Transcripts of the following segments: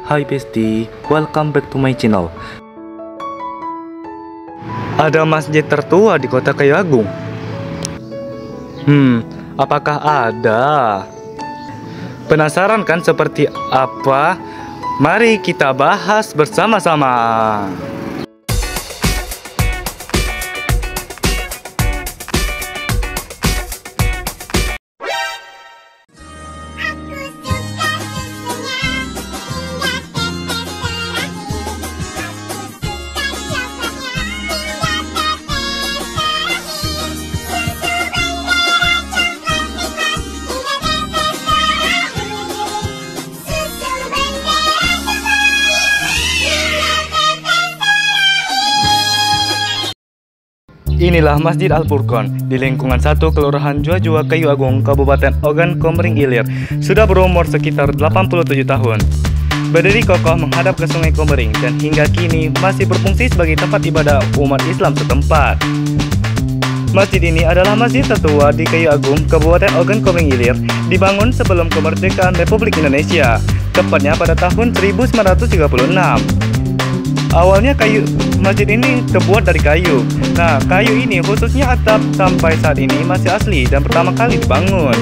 Hai Besti, welcome back to my channel. Ada masjid tertua di kota Kayu Agung. Apakah ada? Penasaran kan seperti apa? Mari kita bahas bersama-sama. Inilah Masjid Al-Furqon di lingkungan 1 Kelurahan Jua-Jua Kayu Agung, Kabupaten Ogan Komering Ilir. Sudah berumur sekitar 87 tahun. Berdiri kokoh menghadap ke Sungai Komering dan hingga kini masih berfungsi sebagai tempat ibadah umat Islam setempat. Masjid ini adalah masjid tertua di Kayu Agung, Kabupaten Ogan Komering Ilir, dibangun sebelum kemerdekaan Republik Indonesia, tepatnya pada tahun 1936. Awalnya masjid ini terbuat dari kayu. Nah, kayu ini khususnya atap sampai saat ini masih asli dan pertama kali dibangun.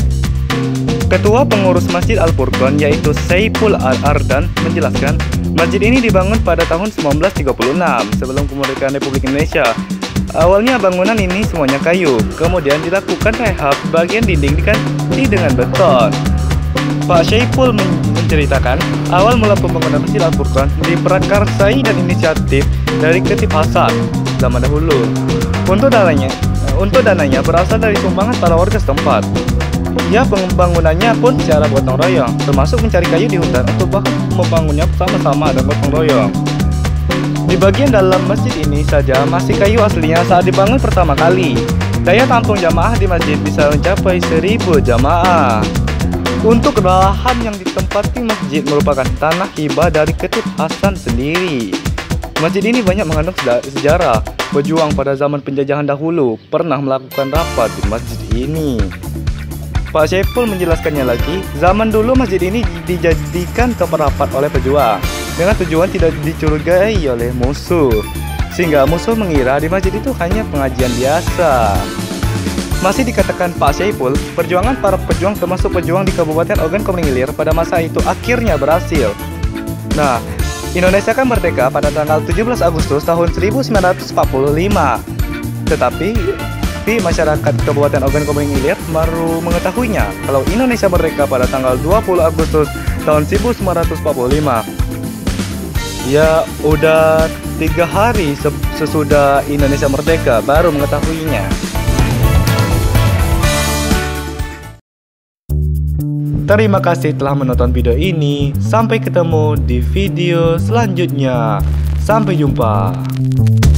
Ketua pengurus Masjid Al-Furqon yaitu Saiful Al-Ardan menjelaskan, masjid ini dibangun pada tahun 1936 sebelum kemerdekaan Republik Indonesia. Awalnya bangunan ini semuanya kayu, kemudian dilakukan rehab, bagian dinding diganti dengan beton. Pak Saiful menceritakan, awal mula pembangunan Masjid Al-Furqon diprakarsai dan inisiatif dari Ketip Hasan zaman dahulu. Untuk dananya berasal dari sumbangan para warga setempat. Ya, pembangunannya pun secara gotong royong, termasuk mencari kayu di hutan untuk membangunnya bersama-sama dan gotong royong. Di bagian dalam masjid ini saja masih kayu aslinya saat dibangun pertama kali. Daya tampung jamaah di masjid bisa mencapai 1000 jamaah. Untuk lahan yang ditempati masjid merupakan tanah hibah dari Ketip Hasan sendiri. Masjid ini banyak mengandung sejarah. Pejuang pada zaman penjajahan dahulu pernah melakukan rapat di masjid ini. Pak Saiful menjelaskannya lagi, zaman dulu masjid ini dijadikan tempat rapat oleh pejuang dengan tujuan tidak dicurigai oleh musuh, sehingga musuh mengira di masjid itu hanya pengajian biasa. Masih dikatakan Pak Saiful, perjuangan para pejuang termasuk pejuang di Kabupaten Ogan Komering Ilir pada masa itu akhirnya berhasil. Nah, Indonesia kan merdeka pada tanggal 17 Agustus tahun 1945. Tetapi masyarakat Kabupaten Ogan Komering Ilir baru mengetahuinya kalau Indonesia merdeka pada tanggal 20 Agustus tahun 1945. Ya, udah 3 hari sesudah Indonesia merdeka baru mengetahuinya. Terima kasih telah menonton video ini. Sampai ketemu di video selanjutnya. Sampai jumpa.